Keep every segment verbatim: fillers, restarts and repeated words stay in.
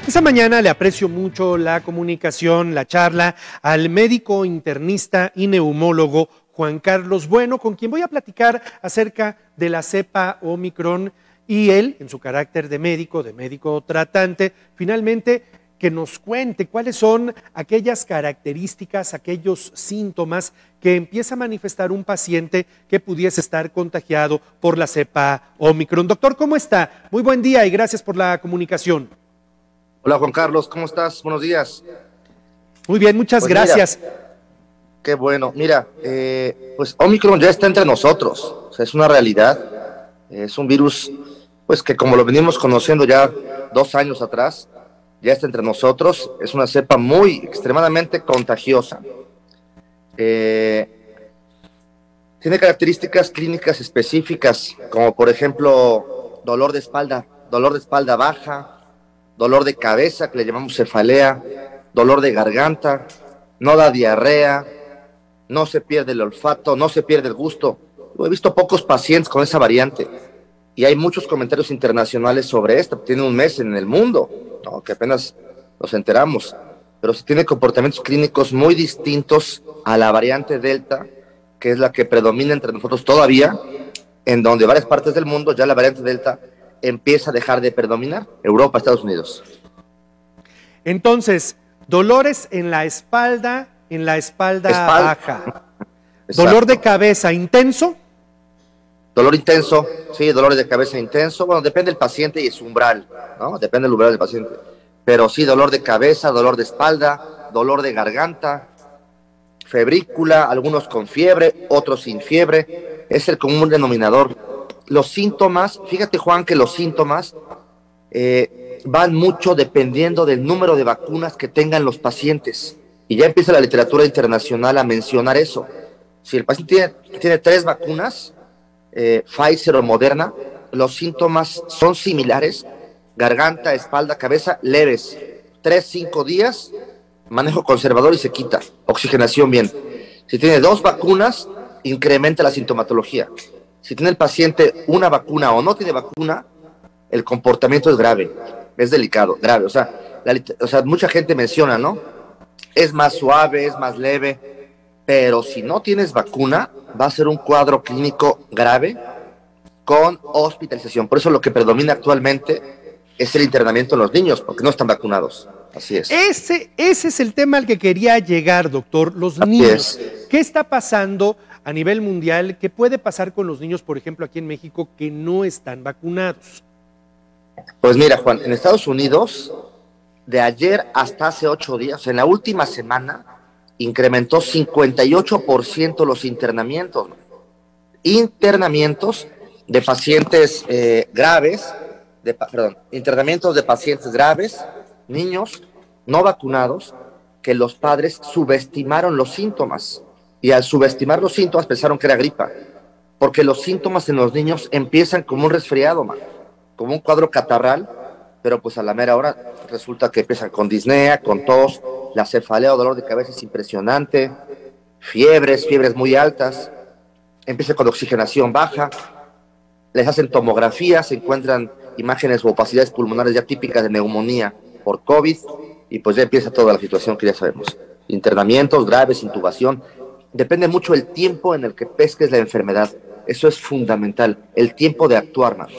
Esta mañana le aprecio mucho la comunicación, la charla al médico internista y neumólogo Juan Carlos Bueno, con quien voy a platicar acerca de la cepa Omicron y él, en su carácter de médico, de médico tratante, finalmente que nos cuente cuáles son aquellas características, aquellos síntomas que empieza a manifestar un paciente que pudiese estar contagiado por la cepa Omicron. Doctor, ¿cómo está? Muy buen día y gracias por la comunicación. Hola Juan Carlos, ¿cómo estás? Buenos días. Muy bien, muchas pues gracias. Mira, qué bueno. Mira, eh, pues Omicron ya está entre nosotros, o sea, es una realidad. Es un virus, pues que como lo venimos conociendo ya dos años atrás, ya está entre nosotros. Es una cepa muy extremadamente contagiosa. Eh, tiene características clínicas específicas, como por ejemplo dolor de espalda, dolor de espalda baja, dolor de cabeza, que le llamamos cefalea, dolor de garganta, no da diarrea, no se pierde el olfato, no se pierde el gusto. Yo he visto pocos pacientes con esa variante y hay muchos comentarios internacionales sobre esta. Tiene un mes en el mundo, ¿no? Que apenas nos enteramos, pero se tiene comportamientos clínicos muy distintos a la variante Delta, que es la que predomina entre nosotros todavía, en donde varias partes del mundo ya la variante Delta empieza a dejar de predominar, Europa, Estados Unidos. Entonces, dolores en la espalda, en la espalda, espalda. baja. Exacto. Dolor de cabeza intenso. Dolor intenso, sí, dolores de cabeza intenso. Bueno, depende del paciente y su umbral, ¿no? Depende del umbral del paciente. Pero sí, dolor de cabeza, dolor de espalda, dolor de garganta, febrícula, algunos con fiebre, otros sin fiebre. Es el común denominador. Los síntomas, fíjate Juan que los síntomas eh, van mucho dependiendo del número de vacunas que tengan los pacientes. Y ya empieza la literatura internacional a mencionar eso. Si el paciente tiene, tiene tres vacunas, eh, Pfizer o Moderna, los síntomas son similares, garganta, espalda, cabeza, leves. Tres, cinco días, manejo conservador y se quita, oxigenación bien. Si tiene dos vacunas, incrementa la sintomatología. Si tiene el paciente una vacuna o no tiene vacuna, el comportamiento es grave, es delicado, grave. O sea, la, o sea, mucha gente menciona, ¿no? Es más suave, es más leve, pero si no tienes vacuna, va a ser un cuadro clínico grave con hospitalización. Por eso lo que predomina actualmente es el internamiento en los niños, porque no están vacunados. Así es. Ese, ese es el tema al que quería llegar, doctor. Los Así niños. Es. ¿Qué está pasando a nivel mundial? ¿Qué puede pasar con los niños, por ejemplo, aquí en México, que no están vacunados? Pues mira, Juan, en Estados Unidos, de ayer hasta hace ocho días, en la última semana, incrementó cincuenta y ocho por ciento los internamientos. Internamientos de pacientes eh, graves, de, perdón, internamientos de pacientes graves, niños no vacunados, que los padres subestimaron los síntomas. Y al subestimar los síntomas pensaron que era gripa, porque los síntomas en los niños empiezan como un resfriado, man, como un cuadro catarral, pero pues a la mera hora resulta que empiezan con disnea, con tos, la cefalea o dolor de cabeza es impresionante, fiebres, fiebres muy altas, empieza con oxigenación baja, les hacen tomografía, se encuentran imágenes o opacidades pulmonares ya típicas de neumonía por COVID, y pues ya empieza toda la situación que ya sabemos. Internamientos graves, intubación. Depende mucho el tiempo en el que pesques la enfermedad. Eso es fundamental, el tiempo de actuar, man.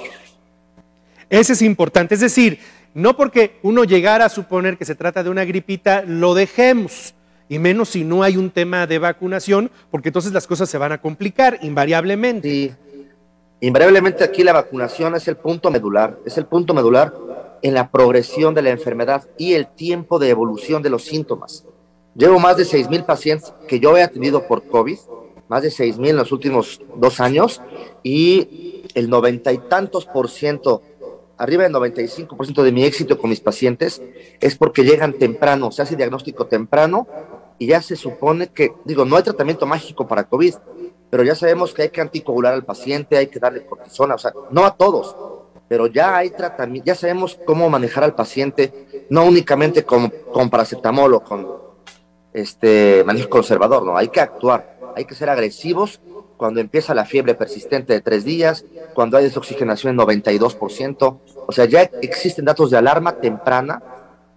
Ese es importante, es decir, no porque uno llegara a suponer que se trata de una gripita, lo dejemos, y menos si no hay un tema de vacunación, porque entonces las cosas se van a complicar invariablemente. Sí, invariablemente aquí la vacunación es el punto medular, es el punto medular en la progresión de la enfermedad y el tiempo de evolución de los síntomas. Llevo más de seis mil pacientes que yo he atendido por COVID, más de seis mil en los últimos dos años, y el noventa y tantos por ciento, arriba del noventa y cinco por ciento de mi éxito con mis pacientes es porque llegan temprano, se hace diagnóstico temprano y ya se supone que, digo, no hay tratamiento mágico para COVID, pero ya sabemos que hay que anticoagular al paciente, hay que darle cortisona, o sea, no a todos, pero ya hay tratamiento, ya sabemos cómo manejar al paciente, no únicamente con, con paracetamol o con este manejo conservador, no, hay que actuar, hay que ser agresivos cuando empieza la fiebre persistente de tres días, cuando hay desoxigenación en noventa y dos por ciento, o sea, ya existen datos de alarma temprana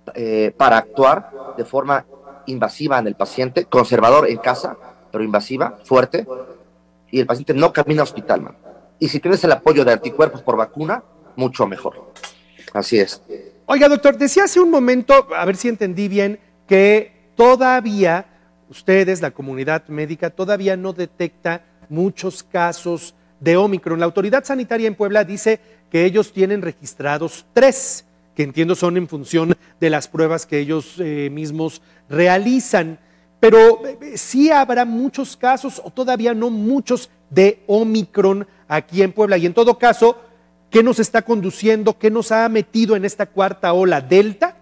eh, para actuar de forma invasiva en el paciente, conservador en casa, pero invasiva, fuerte, y el paciente no camina a hospital, man. Y si tienes el apoyo de anticuerpos por vacuna, mucho mejor. Así es. Oiga, doctor, decía hace un momento, a ver si entendí bien, que todavía ustedes, la comunidad médica, todavía no detecta muchos casos de Omicron. La autoridad sanitaria en Puebla dice que ellos tienen registrados tres, que entiendo son en función de las pruebas que ellos eh, mismos realizan. Pero eh, ¿sí habrá muchos casos o todavía no muchos de Omicron aquí en Puebla? Y en todo caso, ¿qué nos está conduciendo, qué nos ha metido en esta cuarta ola? ¿Delta?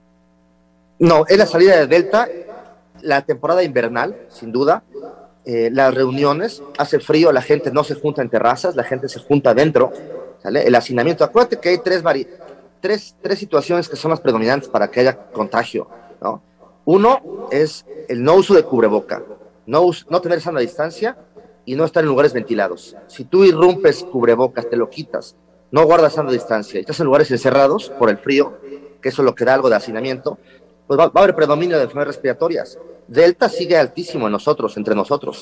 No, es la salida de Delta, la temporada invernal, sin duda. Eh, las reuniones, hace frío, la gente no se junta en terrazas, la gente se junta adentro, ¿sale? El hacinamiento. Acuérdate que hay tres, vari tres, tres situaciones que son las predominantes para que haya contagio, ¿no? Uno es el no uso de cubreboca, no, no tener sana distancia y no estar en lugares ventilados. Si tú irrumpes cubrebocas, te lo quitas, no guardas sana distancia y estás en lugares encerrados por el frío, que eso es lo que da algo de hacinamiento, pues va, va a haber predominio de enfermedades respiratorias. Delta sigue altísimo en nosotros, entre nosotros.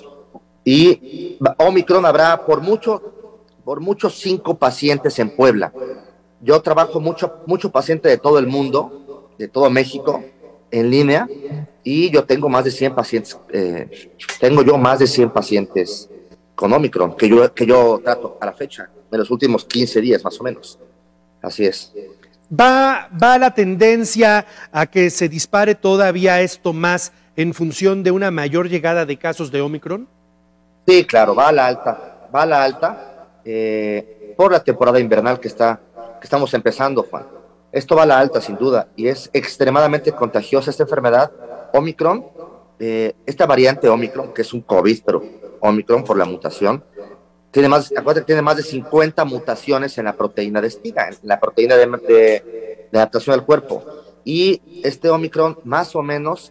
Y Omicron habrá por mucho, por mucho cinco pacientes en Puebla. Yo trabajo mucho, mucho paciente de todo el mundo, de todo México, en línea, y yo tengo más de cien pacientes, eh, tengo yo más de cien pacientes con Omicron, que yo, que yo trato a la fecha, en los últimos quince días más o menos. Así es. ¿Va, va la tendencia a que se dispare todavía esto más en función de una mayor llegada de casos de Omicron? Sí, claro, va a la alta, va a la alta, eh, por la temporada invernal que, está, que estamos empezando, Juan. Esto va a la alta, sin duda, y es extremadamente contagiosa esta enfermedad, Omicron, eh, esta variante Omicron, que es un COVID, pero Omicron por la mutación, tiene más, acuérdate que tiene más de cincuenta mutaciones en la proteína de espiga, en la proteína de, de, de adaptación del cuerpo. Y este Omicron, más o menos,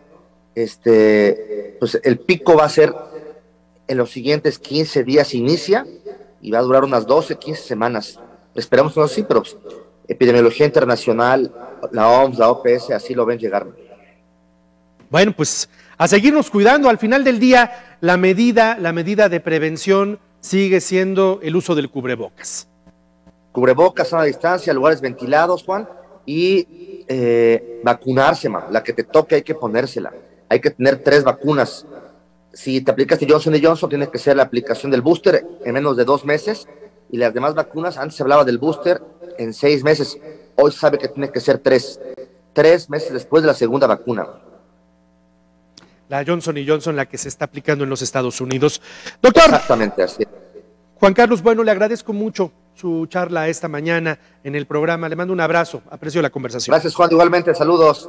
este, pues el pico va a ser en los siguientes quince días, inicia y va a durar unas doce, quince semanas. Esperamos que no sí, pero pues, epidemiología internacional, la O M S, la O P S, así lo ven llegar. Bueno, pues a seguirnos cuidando. Al final del día, la medida, la medida de prevención sigue siendo el uso del cubrebocas. Cubrebocas a la distancia, lugares ventilados, Juan, y eh, vacunarse, man. La que te toque hay que ponérsela. Hay que tener tres vacunas. Si te aplicaste Johnson y Johnson, tiene que ser la aplicación del booster en menos de dos meses, y las demás vacunas, antes se hablaba del booster en seis meses, hoy se sabe que tiene que ser tres, tres meses después de la segunda vacuna. La Johnson y Johnson, la que se está aplicando en los Estados Unidos. Doctor. Exactamente, así es. Juan Carlos Bueno, le agradezco mucho su charla esta mañana en el programa. Le mando un abrazo, aprecio la conversación. Gracias, Juan, igualmente, saludos.